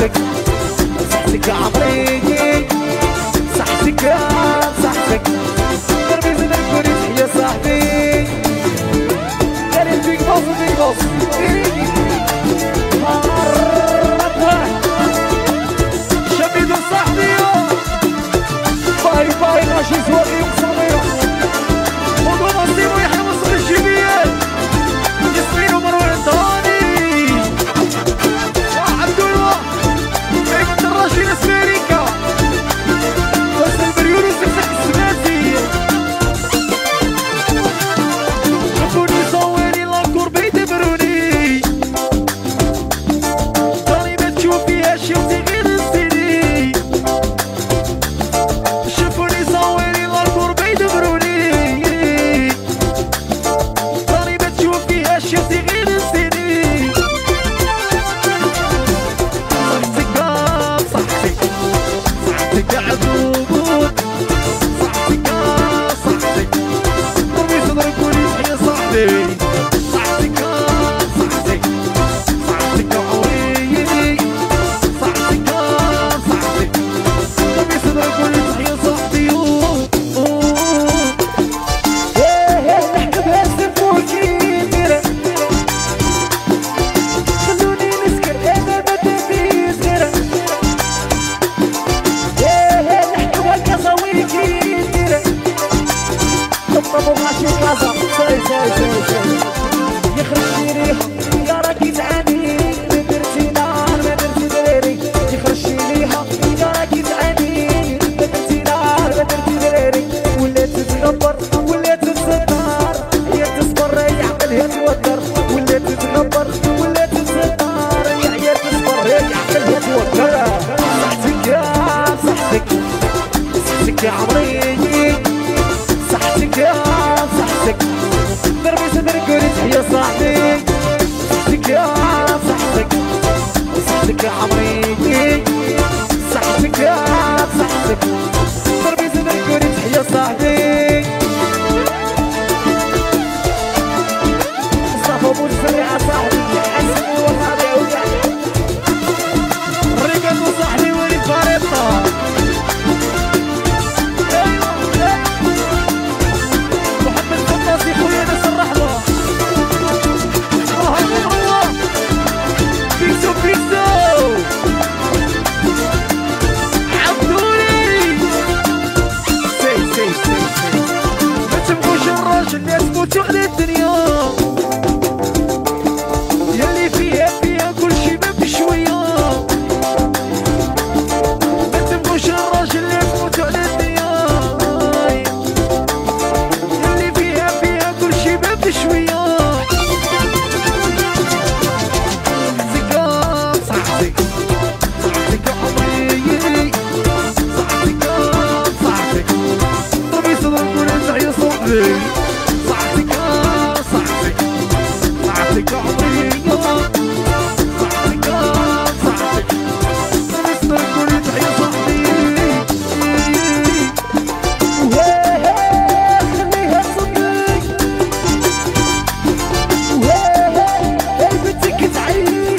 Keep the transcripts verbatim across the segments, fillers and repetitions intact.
صحتك صحتك يا عمري صحتك يا صحتك دربي زيد نكوني تحيا صاحبي داري بيك بوس بيك بوس شبيدو صاحبي باي باي ماشي زواقي وقصمية خذوا نصيبو يحيى مصر الجبيل ياسمين ومروان الطهاني وعبد الله ايمن الراشي ناس امريكا بس البريون وسكسك السماسي شوفوني صوري لاكور بيدبروني راني ما تشوف فيها شي وتغير السيدي شوفوني صوري لاكور بيدبروني راني ما تشوف فيها شي وتغير السيدي صحتك صحتك صحتك يا عدوبوت صحتك صحتك ضربي صدرك ولي تحيا صاحبي صحتك صحتك صحتك يا عويدي صحتك صحتك ضربي صدرك ولي تحيا صاحبي نحكي بهالسفوكي خلوني نسكر انا بدي في زرع نحكي بهالكازاويكي طبطبوا ماشي كازا ساي ساي ساي ساي يخرج لي ريحة يا راكي تعاني ما درتي نار ما درتي دراري يخرج لي ريحة يا راكي تعاني ما درتي نار ما درتي دراري ولات تتغبر ولات تتستار هي تصبر هي عقلها توتر ولات تتغبر ولات تتستار هي عيال تصبر هي عقلها توتر صحتك يا صحتك صحتك يا عمري صحتك يا صحتك ضربي صدرك ولي تحيا صاحبي صحتك يا صحتك صحتك يا عمري صحتك يا صحتك ضربي صدرك ولي تحيا صاحبي مصطفى ابو السريعة صاحبي حسني وصاحبي وجعني ريكاردو صاحبي وليد فاريطة الناس موتوا على الدنيا يلي فيها فيها كل شي ما بشوية ما تبغوش الراجل اللي تموتوا على الدنيا يلي فيها فيها كل شي ما بشوية صحتك صحتك صحتك يا عمري صحتك صحتك ضربي صدرك ولا تحيا صاحبي صحتك صحتك صحتك يا عمري صحتك صحتك ضربي صدرك ولا تحيا صاحبي خليها تصدق البنتك تعيش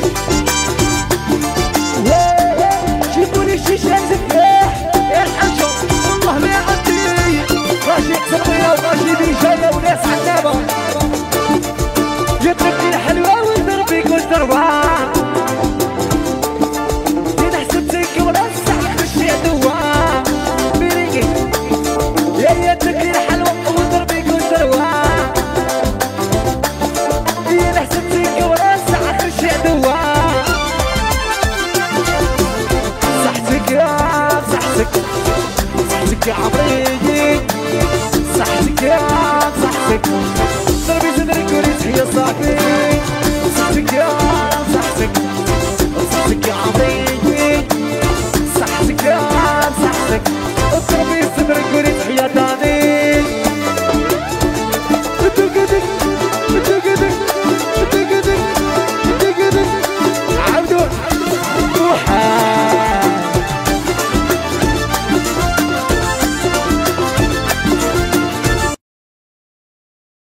جيبولي شي شات تفاح يا الحاجة والله ما يعدي غاشي قصرية وغاشي بيجاية وناس عنابة يضربني الحلوة ويضربك وتضربها إذا حسبتك ولا الساعة خشي عدوها بريقي يا يا تبني الحلوة ويضربك وتضربها